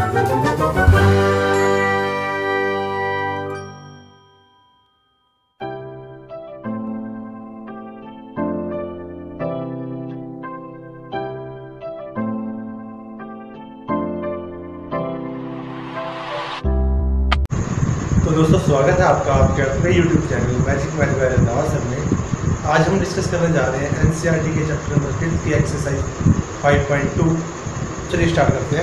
तो दोस्तों स्वागत है आपका आपके अपने YouTube channel magic math by Randhawa sir में। आज हम डिस्कस करने जा रहे हैं NCERT के चैप्टर नंबर 5 की एक्सरसाइज 5.2। चलिए स्टार्ट करते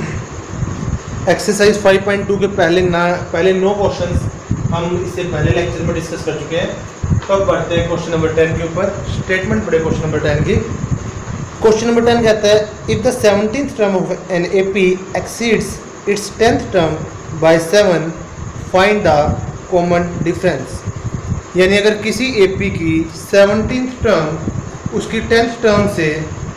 हैं। एक्सरसाइज 5.2 के पहले 9 क्वेश्चंस हम इससे पहले लेक्चर में डिस्कस कर चुके हैं। तो अब बढ़ते हैं क्वेश्चन नंबर 10 के ऊपर। स्टेटमेंट पढ़े क्वेश्चन नंबर 10 की। क्वेश्चन नंबर 10 कहता है if the 17th term of an AP exceeds its 10th term by 7 find the common difference. यानी अगर किसी AP की 17th टर्म उसकी 10th टर्म से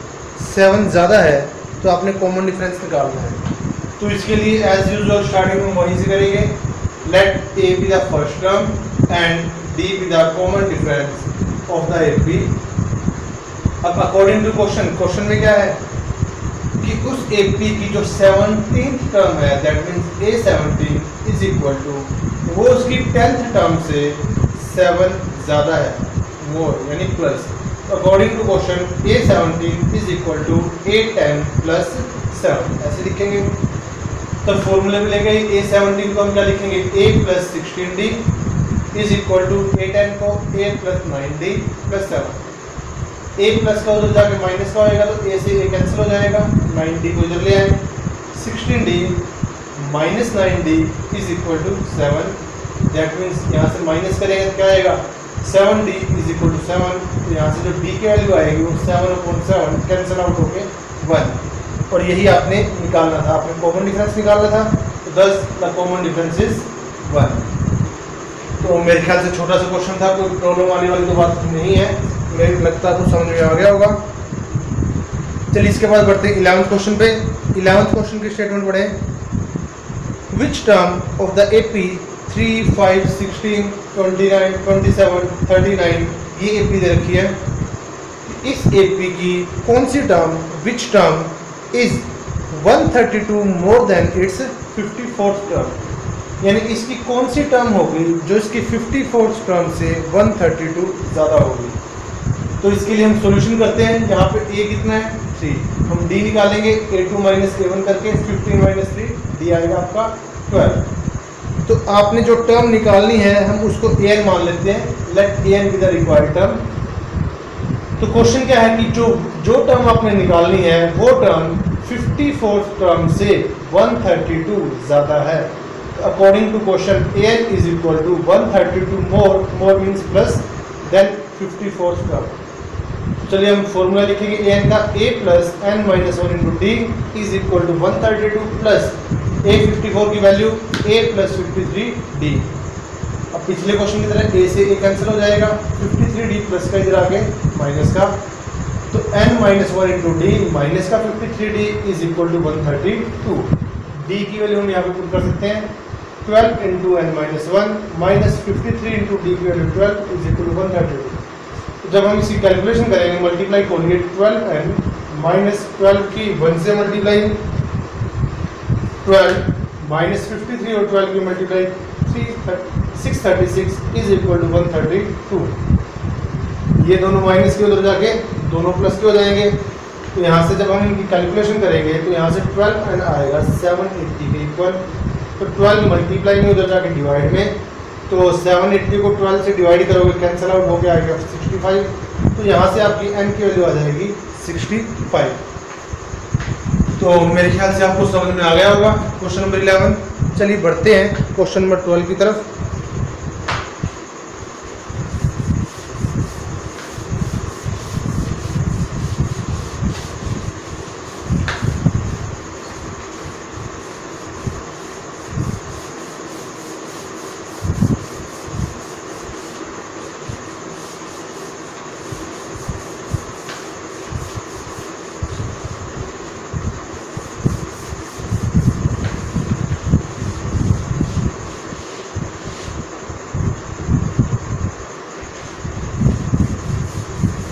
7 ज़्यादा है तो आपने कॉमन डिफरेंस निकालना है। तो इसके लिए एज यूजुअल स्टार्टिंग में वहीं से करेंगे। Let A be the first term and D be the common difference of the AP। अब अकॉर्डिंग टू क्वेश्चन में क्या है कि उस AP की जो 17th टर्म है that means A17 is equal to वो उसकी 10th टर्म से 7 ज़्यादा है, मोर यानी plus. According to question A17 is equal to A10 plus 7 ऐसे लिखेंगे। तो फॉर्मूले में लेंगे A17 को हम क्या लिखेंगे A plus 16D is equal to A10 को A plus 9D plus 7। A plus का उधर जाके माइनस का होएगा तो A से A कैंसिल हो जाएगा, 9D को इधर ले आए। 16D minus 9D is equal to 7। That means यहाँ से माइनस करेंगे तो क्या आएगा 7D इज इक्वल टू 7। तो यहाँ से जो D की वैल्यू आएगी वो 7/7 कैंसिल आउट होके 1। और यही आपने निकालना था, आपने कॉमन डिफरेंस निकालना था। तो thus the common difference is 1। तो मेरे ख्याल से छोटा सा क्वेश्चन था, कोई प्रॉब्लम आने वाली तो बात नहीं है। मेरे लगता है कुछ समझ में आ गया होगा। चलिए इसके बाद बढ़ते हैं 11th क्वेश्चन पे। 11th क्वेश्चन की स्टेटमेंट पढ़े। Which term of the AP 3, 5, 16, 29, 27, 39 ये AP दे रखी है। इस AP की कौन सी term which term is 132 more than its 54th term. यानी इसकी कौन सी टर्म होगी जो इसकी 54th टर्म से 132 ज़्यादा होगी। तो इसके लिए हम सॉल्यूशन करते हैं। यहाँ पे A कितना है 3, हम D निकालेंगे A2 माइनस A1 करके 15 माइनस 3 D आएगा आपका 12। तो आपने जो टर्म निकालनी है हम उसको AN मान लेते हैं। Let AN be the required term. तो क्वेश्चन क्या है कि जो टर्म आपने निकालनी है वो टर्म 54th टर्म से 132 ज़्यादा है। According to question AN is equal to 132 more means plus than 54th term. चलिए हम फॉर्मूला लिखेंगे AN का A plus N minus 1 into D is equal to 132 plus A 54 की वैल्यू A प्लस 53D। अब पिछले क्वेश्चन की तरह A से A कैंसिल हो जाएगा, 53D प्लस का इधर आगे माइनस का। तो N minus 1 into D minus का 53D is equal to 132। D की वैल्यू हम यहाँ पे पुट कर सकते हैं 12 into N minus 1 minus 53 into D की वैल्यू 12 इज इक्वल टू 132। जब हम इसकी कैलकुलेशन करेंगे मल्टीप्लाई करेंगे 12N माइनस 12 की 1 से मल्टीप्लाई 12 माइनस 53 और 12 की मल्टीप्लाई 636 इज इक्वल टू 132। ये दोनों माइनस के उधर जाके दोनों प्लस के हो जाएंगे। तो यहाँ से जब हम इनकी कैलकुलेशन करेंगे तो यहाँ से 12N आएगा 780 के इक्वल। तो 12 मल्टीप्लाई में उधर जाके डिवाइड में, तो 780 को 12 से डिवाइड करोगे कैंसिल आउट हो गया आएगा 65। तो यहाँ से आपकी N की वैल्यू आ जाएगी 65। तो मेरे ख्याल से आपको समझ में आ गया होगा क्वेश्चन नंबर 11। चलिए बढ़ते हैं क्वेश्चन नंबर 12 की तरफ।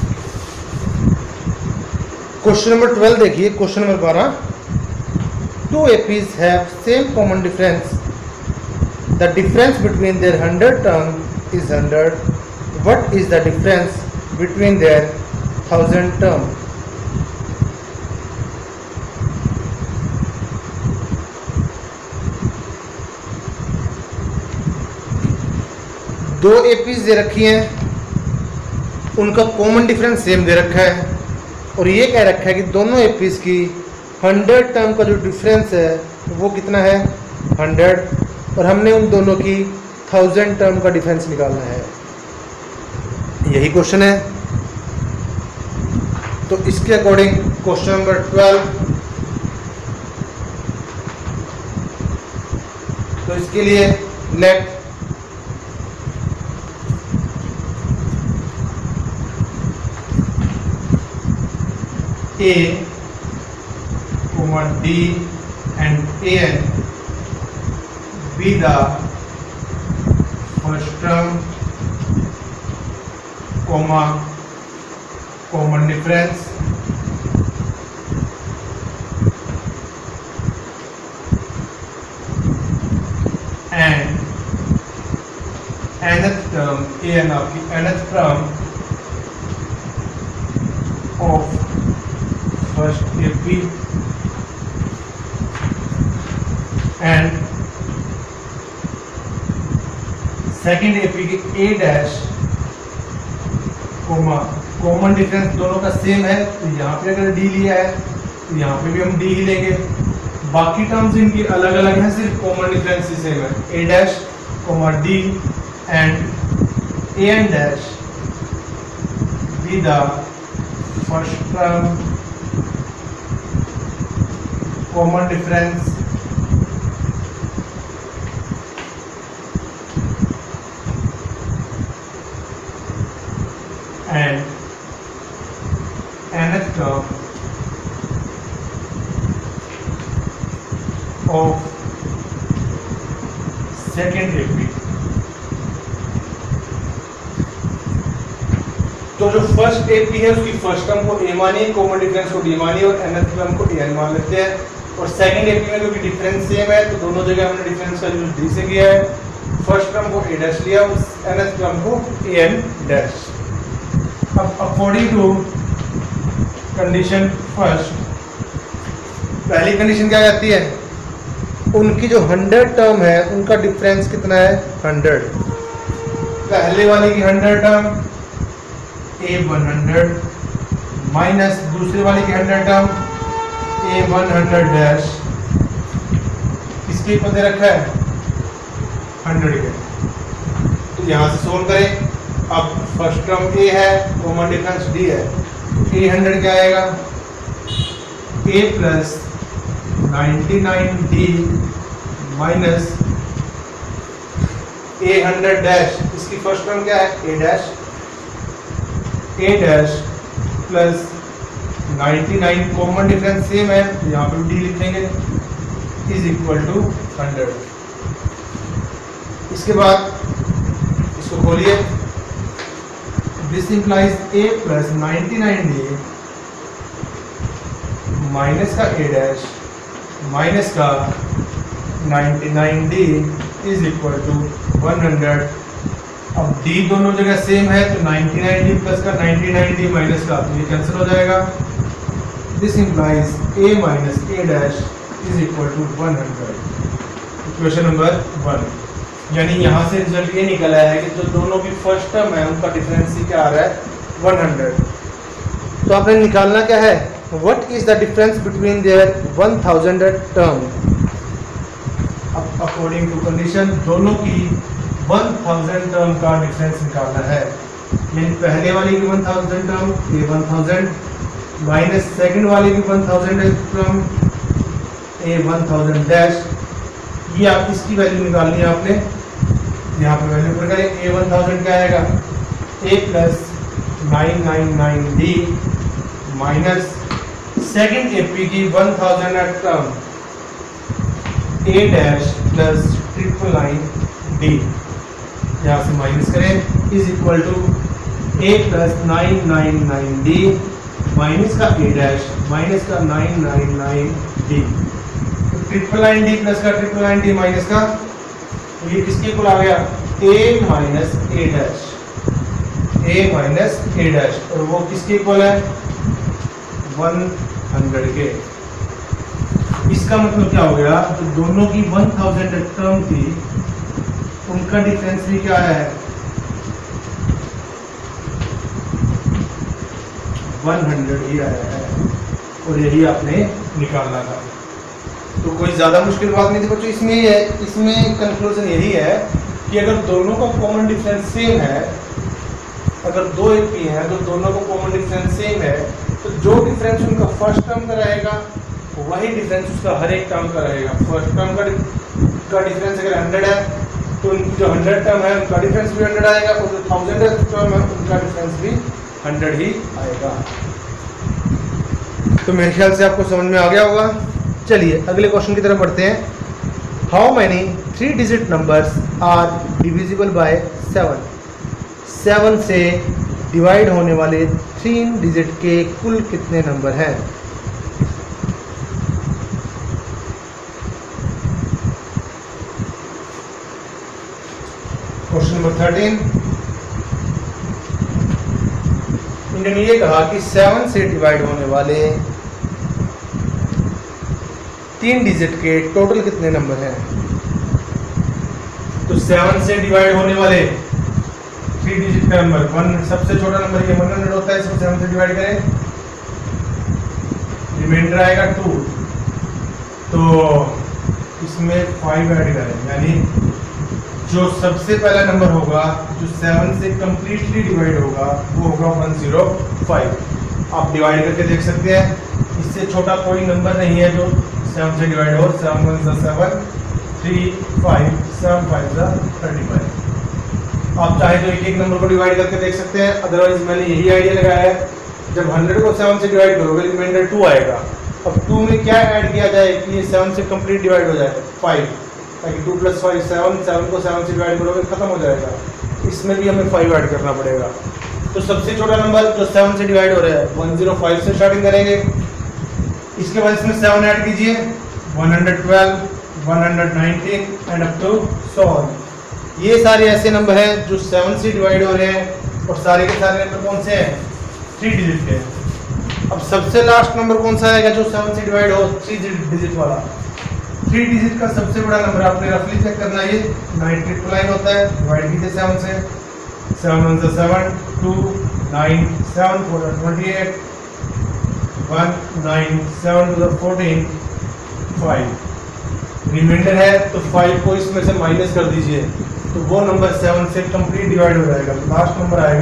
क्वेश्चन नंबर 12 देखिए। Question number 12, two APs have same common difference. The difference between their 100 term is 100. What is the difference between their 1000 term? दो एपीज दे रखी हैं, उनका कॉमन डिफरेंस सेम दे रखा है और ये कह रखा है कि दोनों एपीज की 100 टर्म का जो डिफरेंस है वो कितना है 100 और हमने उन दोनों की 1000 टर्म का डिफरेंस निकालना है। यही क्वेश्चन है। तो इसके अकॉर्डिंग क्वेश्चन नंबर 12, तो इसके लिए let A, D and AN be the first term, common difference, and nth term AN आपकी nth term of first AP and second AP की A डैश कॉमन डिफरेंस दोनों का सेम है, तो यहाँ पे अगर D लिया है तो यहाँ पे भी हम D ही लेंगे। बाकी टर्म्स इनकी अलग अलग हैं, सिर्फ कॉमन डिफरेंस ही सेम है। A dash D and AN dash be the first term common difference and nth term of second AP। तो जो फर्स्ट एपी है उसकी फर्स्ट टर्म को ए मानिए, कॉमन डिफरेंस को डी मानिए और nth टर्म को एन मान लेते हैं। और सेकंड एपी में क्योंकि डिफरेंस सेम है तो दोनों जगह हमने डिफरेंस का यूज डी से किया है। फर्स्ट टर्म को ए डैश लिया, उस nth टर्म को एन डैश। अब अकॉर्डिंग टू कंडीशन फर्स्ट, पहली कंडीशन क्या कहती है, उनकी जो 100 टर्म है उनका डिफरेंस कितना है 100। पहले वाले की 100 टर्म A 100 माइनस दूसरे वाले की 100 टर्म A 100 डैश, किसके ऊपर दे रखा है 100 के। तो यहाँ से सोल्व करें। अब फर्स्ट टर्म A है, कॉमन डिफरेंस D है, A 100 क्या आएगा A plus 99D minus A 100 dash, इसकी फर्स्ट टर्म क्या है A dash, A dash plus 99 common difference same है तो यहाँ पे D लिख देंगे इज इक्वल टू 100। इसके बाद इसको खोलिए, this implies A plus 99D minus का A डैश माइनस का 99D इज इक्वल टू 100। अब D दोनों जगह सेम है तो 99D प्लस का 99D माइनस का तो ये कैंसिल हो जाएगा। This implies A minus A dash is equal to 100। Equation number 1, यानी यहाँ से रिजल्ट ये निकल आया है कि जो दोनों की फर्स्ट टर्म है उनका डिफरेंस ही क्या आ रहा है 100। तो आपने निकालना क्या है, what is the difference between their 1000 term. अब अकॉर्डिंग टू कंडीशन दोनों की 1000 टर्म का डिफरेंस निकालना है। यानी पहले वाले की 1000 टर्म ये 1000 माइनस सेकंड वाले की 1000 टर्म ये 1000 डैश, ये आप इसकी वैल्यू निकालनी है आपने। यहाँ पे वैल्यू पर करें A 1000 क्या आएगा A plus 999D minus second AP की 1000 term A dash plus 999D, यहाँ से माइनस करें is equal to A plus 999D minus का A डैश माइनस का 999D। 999D प्लस का 999D माइनस का, तो ये किसके इक्वल आ गया, a minus a dash, a minus a dash, और वो किसके इक्वल है 100 के। इसका मतलब क्या हो गया, तो दोनों की 1000 टर्म थी, उनका डिफरेंस भी क्या है 100 ही आया है, और यही आपने निकालना था। तो कोई ज़्यादा मुश्किल बात नहीं थी बच्चों। इसमें ये है, इसमें कंक्लूजन यही है कि अगर दोनों का कॉमन डिफरेंस सेम है, अगर दो AP हैं तो दोनों का कॉमन डिफरेंस सेम है, तो जो डिफरेंस उनका फर्स्ट टर्म का रहेगा वही डिफरेंस उसका हर एक टर्म का रहेगा। फर्स्ट टर्म का डिफरेंस अगर 100 है तो उनकी जो 100 टर्म है उनका डिफरेंस भी 100 आएगा, और जो 1000 टर्म है उनका डिफरेंस भी 100 ही आएगा। तो मेरे ख्याल से आपको समझ में आ गया होगा। चलिए अगले क्वेश्चन की तरफ बढ़ते हैं। How many 3 digit numbers are divisible by 7? 7 से डिवाइड होने वाले 3 डिजिट के कुल कितने नंबर हैं? क्वेश्चन नंबर 13, इन्होंने ये कहा कि 7 से डिवाइड होने वाले 3 डिजिट के टोटल कितने नंबर हैं? तो 7 से डिवाइड होने वाले 3 डिजिट का नंबर 1, सबसे छोटा नंबर ये 100 होता है, इसको 7 से डिवाइड करें, रिमाइंडर आएगा 2, तो इसमें 5 ऐड करें, यानी जो सबसे पहला नंबर होगा जो 7 से कंप्लीटली डिवाइड होगा वो होगा 105। आप डिवाइड करके देख सकते हैं, इससे छोटा कोई नंबर नहीं है जो 7 से डिवाइड हो। 7 1 7, 3 5, 7 5 35। आप चाहे तो एक एक नंबर को डिवाइड करके देख सकते हैं, अदरवाइज मैंने यही आइडिया लगाया है, जब 100 को 7 से डिवाइड करोगे रिमाइंडर 2 आएगा। अब 2 में क्या ऐड किया जाए कि ये 7 से कंप्लीट डिवाइड हो जाए, 5, ताकि 2 + 5 7, 7 को 7 से डिवाइड करोगे खत्म हो जाएगा। इसमें भी हमें 5 ऐड करना पड़ेगा। तो सबसे छोटा नंबर जो 7 से डिवाइड हो रहा है 105 से स्टार्टिंग करेंगे, इसके बाद इसमें 7 ऐड कीजिए, 112, 119 एंड अप टू 100। ये सारे ऐसे नंबर हैं जो 7 से डिवाइड हो रहे हैं, और सारे के सारे नंबर कौन से हैं 3 डिजिट के। अब सबसे लास्ट नंबर कौन सा आएगा जो 7 से डिवाइड हो, 3 डिजिट वाला। 3 डिजिट का सबसे बड़ा नंबर आपने रफली चेक करना है, ये 999 होता है, डिवाइड कीजिए 7 से, 7 1 7, 2 9 7 4 28, 1 9 7 2 14, 5 रिमाइंडर है, तो 5 को इसमें से माइनस कर दीजिए, तो वो नंबर 7 से कंप्लीट डिवाइड हो जाएगा। तो लास्ट नंबर आएगा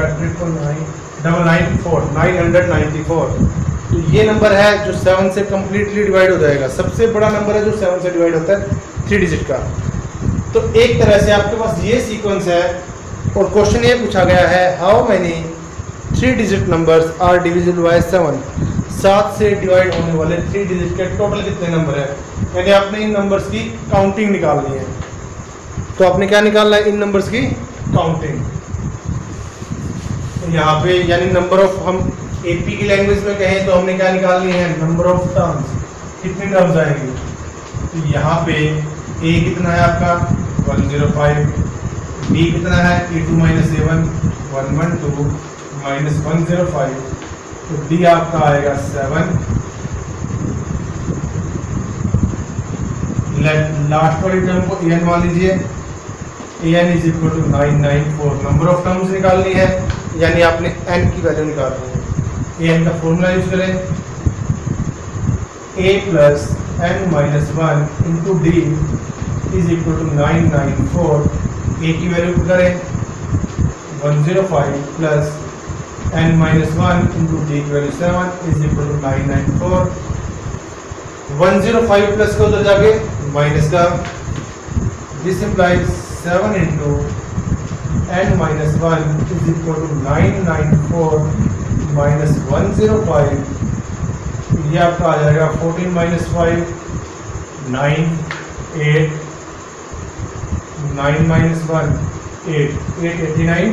994। तो ये नंबर है जो 7 से कंप्लीटली डिवाइड हो जाएगा, सबसे बड़ा नंबर है जो 7 से डिवाइड होता है 3 डिजिट का। तो एक तरह से आपके पास ये सीक्वेंस है, और क्वेश्चन ये पूछा गया है how many 3 digit numbers are divisible by 7? 7 से डिवाइड होने वाले 3 डिजिट के टोटल कितने नंबर है, यानी आपने इन नंबर्स की काउंटिंग निकालनी है। तो आपने क्या निकालना है, इन नंबर्स की काउंटिंग। तो यहाँ पे यानी नंबर ऑफ, हम AP की लैंग्वेज में कहें तो हमने क्या निकालनी है, नंबर ऑफ टर्म्स, कितनी टर्म्स आएंगी। तो यहाँ पे A कितना है आपका 105, B कितना है A2 - A1 112 माइनस 105, तो D आपका आएगा 7। लास्ट वाली टर्म को an मान लीजिए, an = 994। नंबर ऑफ टर्म्स निकालनी है, यानी आपने n की वैल्यू निकालनी है। an का फॉर्मूला यूज करें, a + n - 1 × d = 994। a की वैल्यू करें 105 + n - 1 × d की वैल्यू 7 = 994। 105 प्लस का उधर जाके माइनस का, दिस इम्प्लाइज 7 × n - 1 = 994 माइनस 105। ये आपका आ जाएगा 14 - 5 9 8 9 - 1 8 8 89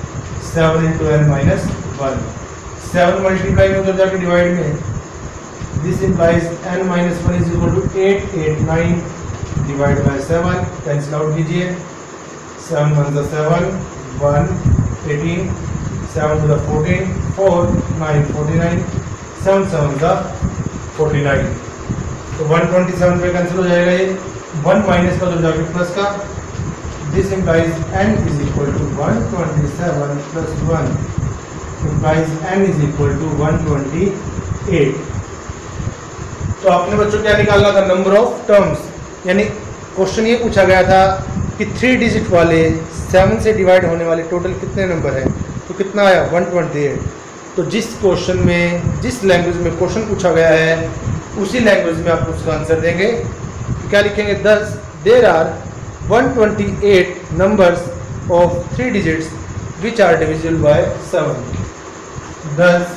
7 × n - 1 7 मल्टीप्लाई में उधर जाके डिवाइड में This implies n minus 1 is equal to 8, 8, 9 divided by 7. Cancel out कीजिए. 7 1 is 7, 1 18, 7 to the 14, 4 9 49, 7 7 is the 49. तो 127 पे कैंसिल हो जाएगा ये. 1 माइनस का तो जाके प्लस का. This implies n is equal to 127 plus 1 implies n is equal to 128. तो आपने बच्चों क्या निकालना था? Number of terms. यानी क्वेश्चन ये पूछा गया था कि 3 डिजिट वाले 7 से डिवाइड होने वाले टोटल कितने नंबर हैं. तो कितना आया? 128. तो जिस क्वेश्चन में, जिस लैंग्वेज में क्वेश्चन पूछा गया है उसी लैंग्वेज में आप उसका आंसर देंगे. तो क्या लिखेंगे? Thus there are 128 numbers of 3 digits which are divisible by 7. Thus,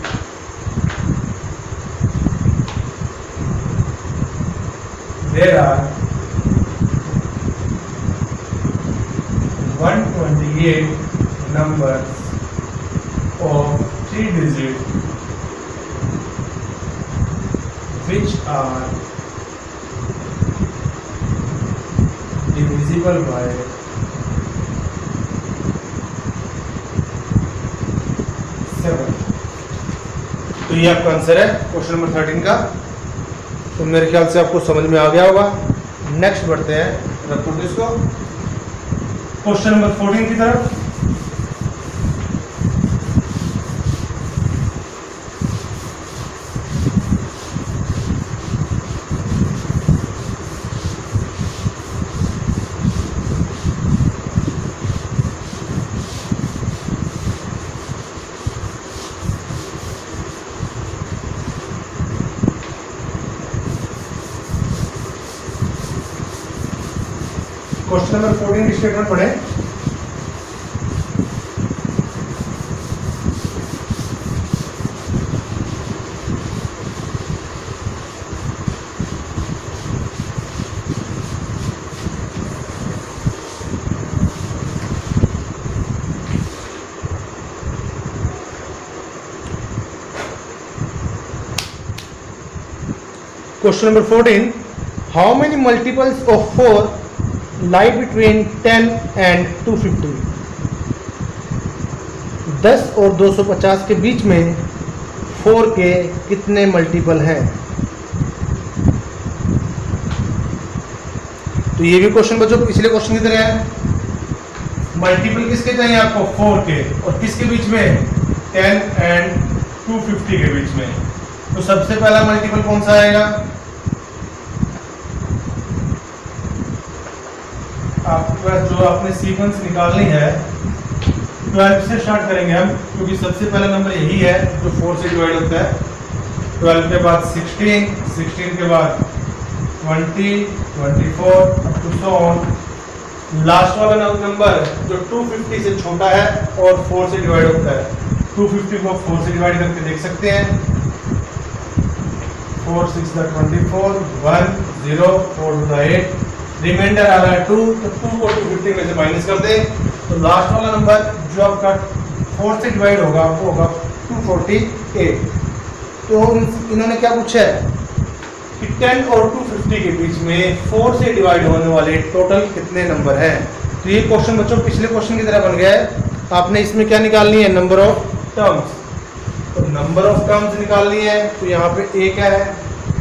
there are 128 numbers of 3 digits which are divisible by 7. तो ये आपका आंसर है क्वेश्चन नंबर 13 का. तो मेरे ख्याल से आपको समझ में आ गया होगा. नेक्स्ट बढ़ते हैं रखो इसको क्वेश्चन नंबर 14 की तरफ. क्वेश्चन नंबर 14 की स्टेटमेंट पढ़े. Question number 14. How many multiples of 4 lie between 10 and 250. 10 और 250 के बीच में 4 के कितने मल्टीपल हैं? तो ये भी क्वेश्चन बच्चों पिछले क्वेश्चन की तरह है. मल्टीपल किसके चाहिए आपको? 4 के. और किसके बीच में? 10 एंड 250 के बीच में. तो सबसे पहला मल्टीपल कौन सा आएगा? आपके पास जो आपने सीक्वेंस निकालनी है 12 से स्टार्ट करेंगे हम, क्योंकि सबसे पहला नंबर यही है जो 4 से डिवाइड होता है. 12 के बाद 16, 16 के बाद 20, 24 up to so on. Last वाला नंबर जो 250 से छोटा है और 4 से डिवाइड होता है. 250 को 4 से डिवाइड करके देख सकते हैं. 4 6 24, 1 0 4 8. रिमाइंडर आ रहा है 2, तो 2 को 250 में से माइनस कर दे. तो लास्ट वाला नंबर जो आपका 4 से डिवाइड होगा वो होगा 248. तो इन्होंने क्या पूछा है कि 10 और 250 के बीच में 4 से डिवाइड होने वाले टोटल कितने नंबर हैं. तो ये क्वेश्चन बच्चों पिछले क्वेश्चन की तरह बन गया है. आपने इसमें क्या निकालनी है? Number of terms. तो नंबर ऑफ टर्म्स निकालनी है. तो यहाँ पे a क्या है?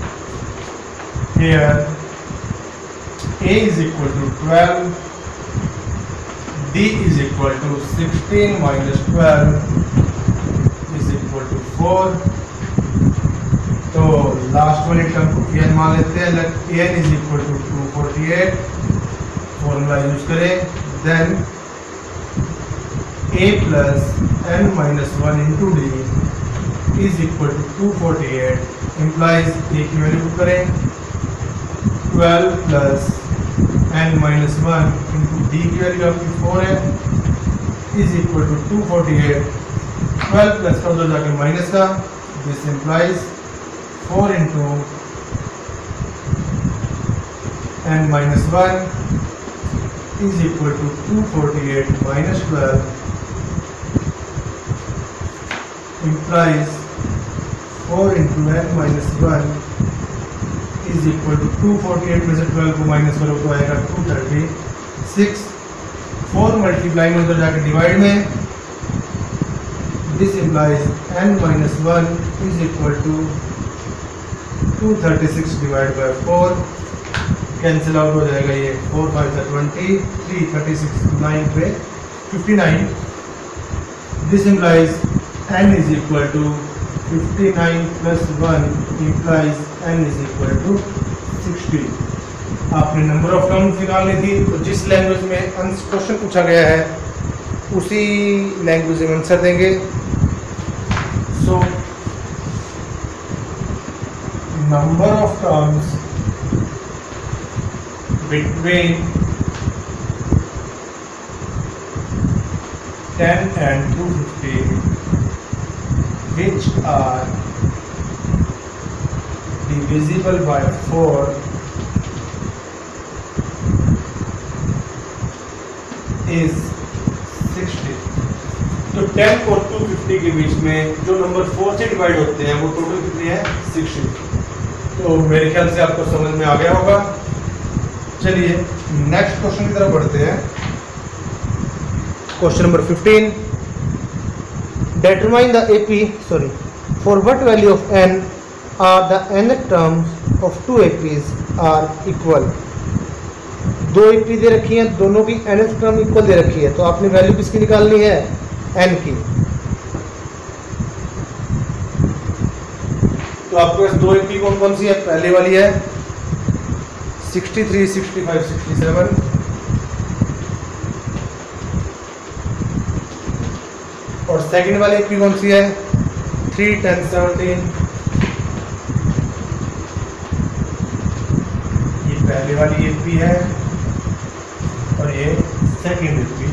Here a is equal to 12, d is equal to 16 minus 12 is equal to 4. तो लास्ट वाले टर्म को n मान लेते हैं. n is equal to 248. Formula use करें. Then a plus n minus 1 into d is equal to 248 implies a की value put करें. 12 plus n minus 1 into d की वैल्यू आपकी 4 है is equal to 248. 12 प्लस का उधर जाके माइनस का. This implies 4 into n minus 1 is equal to 248 minus 12 implies 4 into n minus 1 is equal to 248 में से 12 को माइनस करो तो आएगा 236। 4 मल्टीप्लाई में उधर जाकर डिवाइड में, this implies n minus 1 is equal to 236 divide by 4, cancel out हो जाएगा ये, 4 5 20, 3 36 9 पे 59। This implies n is equal to 59 plus 1 implies n is equal to 60। आपने नंबर ऑफ टर्म्स निकालनी थी, तो जिस लैंग्वेज में क्वेश्चन पूछा गया है उसी लैंग्वेज में आंसर देंगे। So number of terms between 10 and 250 which are divisible by 4 is 60। तो 10 और 250 के बीच में जो नंबर 4 से डिवाइड होते हैं वो टोटल कितने हैं, 60। तो मेरे ख्याल से आपको समझ में आ गया होगा। चलिए नेक्स्ट क्वेश्चन की तरफ बढ़ते हैं। Question number 15, determine the AP, sorry, for what value of n are the nth terms of two APs are equal। दो AP दे रखी हैं, दोनों की nth टर्म इक्वल दे रखी है, तो आपने वैल्यू किसकी निकालनी है, n की। तो आपके पास दो AP कौन कौन सी है, पहले वाली है 63 65 67, और सेकंड वाली एपी कौन सी है, 3 10 17। ये पहले वाली एपी है और ये सेकंड एपी।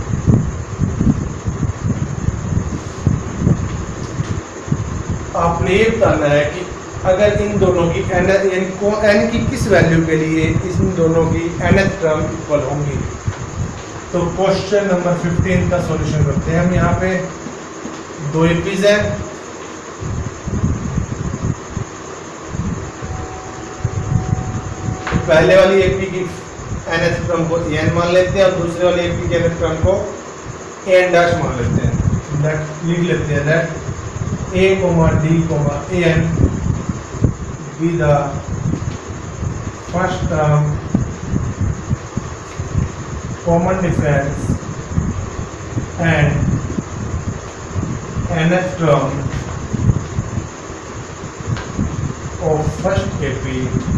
आपने ये बताना है कि अगर इन दोनों की n की किस वैल्यू के लिए इन दोनों की nth टर्म इक्वल होंगी। तो क्वेश्चन नंबर 15 का सॉल्यूशन करते हैं हम। यहाँ पे दो एपीज है, पहले वाली एपी की nth टर्म को n मान लेते हैं और दूसरे वाली एपी के nth टर्म को n डैश मान लेते हैं। लेट लिख लेते हैं let a, d, an be the first term common difference and nth term of first AP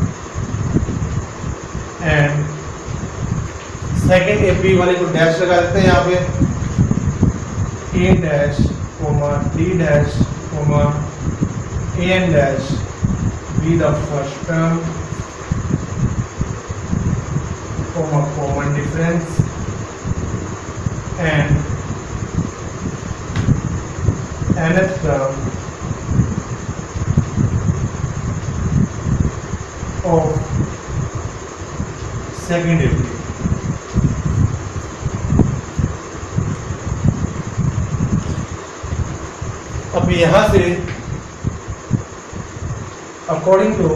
and second AP वाले को डैश लगा देते हैं यहाँ पे, a dash d dash an dash be the first term common difference and nth term of second AP। अब यहाँ से अकॉर्डिंग टू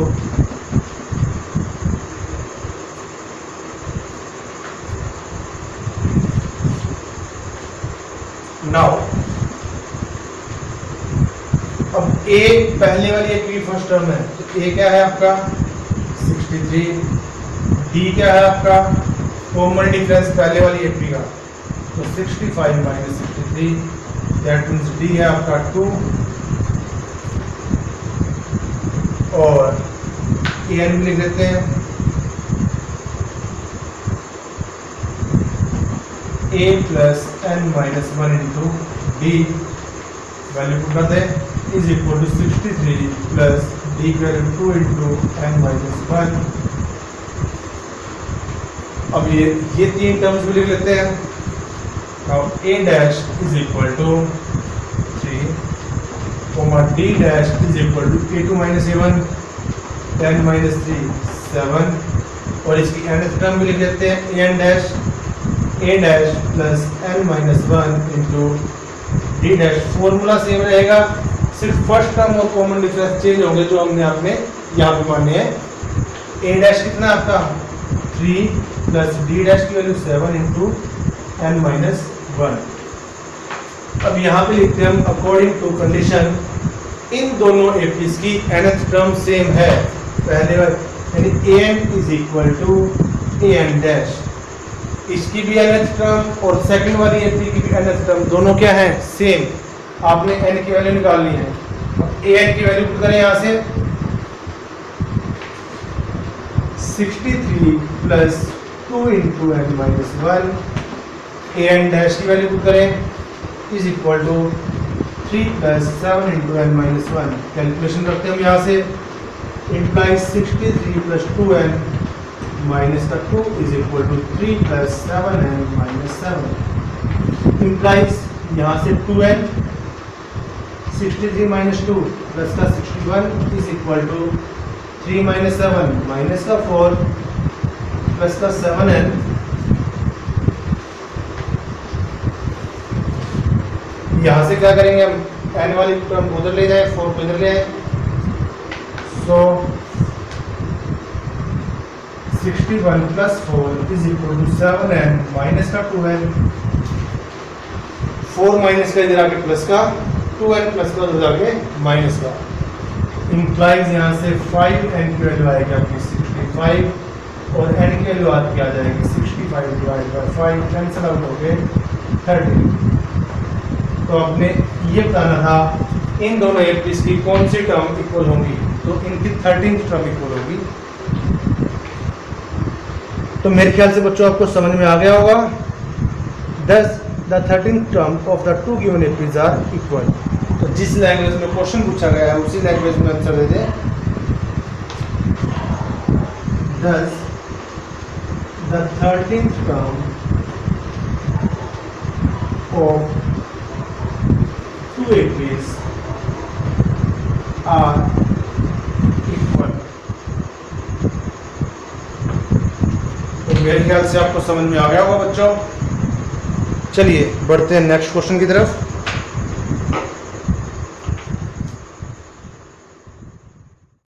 नाउ, अब ए पहले वाली एक फर्स्ट टर्म है, तो ए क्या है आपका 63, डी क्या है आपका कॉमन डिफरेंस पहले वाली एपी का, तो 65 माइनस 63, दैट मीन्स डी है आपका 2 और ए एन भी लिख देते हैं, a plus n minus 1 into d value put करते हैं is equal to 63 plus d का 2 इंटू n माइनस 1। अब ये तीन टर्म्स भी लिख लेते हैं। Now a dash is equal to 3 comma d dash is equal to a2 minus a1 10 minus 3 7 और इसकी nth टर्म भी लिख लेते हैं an dash a dash plus n minus 1 into d dash. Formula same रहेगा, सिर्फ फर्स्ट टर्म और common difference change होंगे जो हमने आपने यहाँ पे माने हैं। ए डैश कितना आपका 3 प्लस डी डैश की वैल्यू 7 इंटू n माइनस 1। अब यहाँ पे लिखते हैं हम अकॉर्डिंग टू कंडीशन इन दोनों एपीज की nth टर्म सेम है। पहले यानी an is equal to an dash, इसकी भी nth टर्म और सेकंड वाली एपी की भी nth टर्म दोनों क्या है सेम। आपने n की वैल्यू निकालनी है। अब an की वैल्यू पुट करें यहाँ से 63 plus 2 into n minus 1। an dash की वैल्यू पुट करें is equal to 3 plus 7 into n minus 1। Calculation करते हैं हम यहाँ से, implies 63 प्लस 2n माइनस का 2 is equal to 3 plus 7n minus 7। implies यहाँ से 2n 63 माइनस 2 प्लस का 61 is equal to 3 minus 7 minus का 4 प्लस का 7n। यहाँ से क्या करेंगे हम, n वाली टर्म उधर ले जाए, 4 को इधर ले आए। So 61 plus 4 is equal to 7n minus का 2n। 4 माइनस का इधर आके प्लस का 2n प्लस का उधर आके माइनस का। इंप्लाइज यहाँ से 5n की वैल्यू आएगी आपकी 65 और n की वैल्यू आपकी आ जाएगी 65 डिवाइड बाय 5, कैंसिल आउट हो गए 30। तो आपने ये बताना था इन दोनों एपीज की कौन सी टर्म इक्वल होंगी, तो इनकी 13th टर्म इक्वल होगी। तो मेरे ख्याल से बच्चों आपको समझ में आ गया होगा। Thus the 13th term of the two given APs are equal। तो जिस लैंग्वेज में क्वेश्चन पूछा गया है उसी लैंग्वेज में आंसर दे दें। Thus the 13th term of two APs are equal। तो मेरे ख्याल से आपको समझ में आ गया होगा बच्चों। चलिए बढ़ते हैं नेक्स्ट क्वेश्चन की तरफ।